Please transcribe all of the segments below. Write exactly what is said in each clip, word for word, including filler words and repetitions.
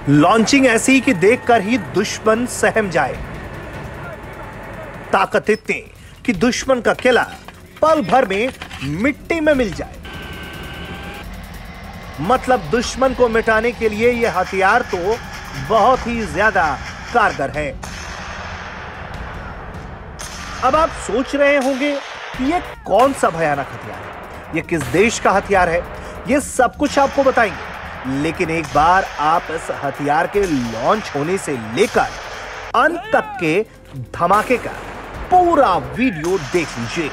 Launching ऐसी कि देखकर ही दुश्मन सहम जाए, ताकत इतनी कि दुश्मन का किला पल भर में मिट्टी में मिल जाए। मतलब दुश्मन को मिटाने के लिए यह हथियार तो बहुत ही ज्यादा कारगर है। अब आप सोच रहे होंगे कि यह कौन सा भयानक हथियार है, यह किस देश का हथियार है, यह सब कुछ आपको बताएंगे। लेकिन एक बार आप इस हथियार के लॉन्च होने से लेकर अंत तक के धमाके का पूरा वीडियो देख लीजिए।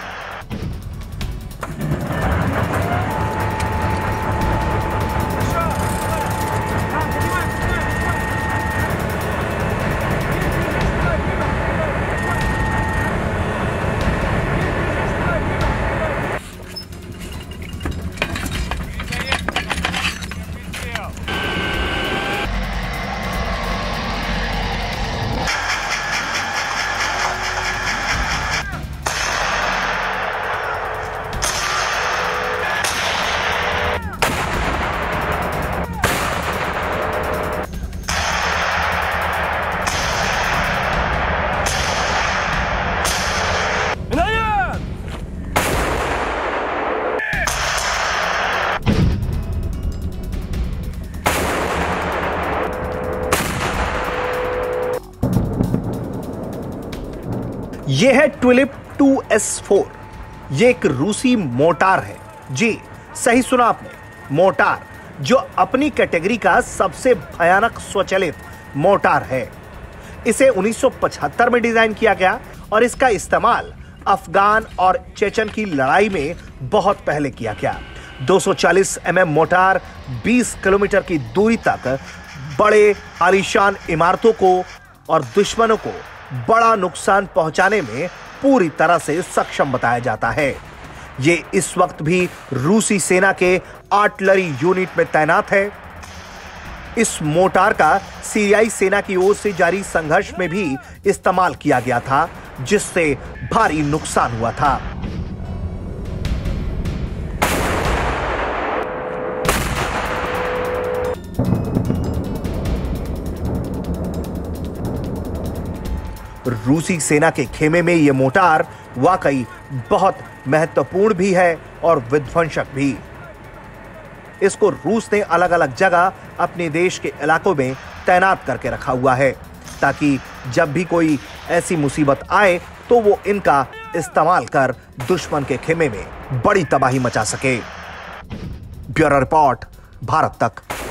यह है ट्यूलिप टू एस फोर। यह एक रूसी मोर्टार है। जी सही सुना आपने, मोर्टार, जो अपनी कैटेगरी का सबसे भयानक स्वचालित मोर्टार है। इसे उन्नीस सौ पचहत्तर में डिजाइन किया गया और इसका इस्तेमाल अफगान और चेचन की लड़ाई में बहुत पहले किया गया। दो सौ चालीस एम एम मोर्टार बीस किलोमीटर की दूरी तक बड़े आलीशान इमारतों को और दुश्मनों को बड़ा नुकसान पहुंचाने में पूरी तरह से सक्षम बताया जाता है। ये इस वक्त भी रूसी सेना के आर्टिलरी यूनिट में तैनात है। इस मोर्टार का सीरियाई सेना की ओर से जारी संघर्ष में भी इस्तेमाल किया गया था, जिससे भारी नुकसान हुआ था। रूसी सेना के खेमे में यह मोर्टार वाकई बहुत महत्वपूर्ण भी है और विध्वंसक भी। इसको रूस ने अलग अलग जगह अपने देश के इलाकों में तैनात करके रखा हुआ है, ताकि जब भी कोई ऐसी मुसीबत आए तो वो इनका इस्तेमाल कर दुश्मन के खेमे में बड़ी तबाही मचा सके। ब्यूरो रिपोर्ट, भारत तक।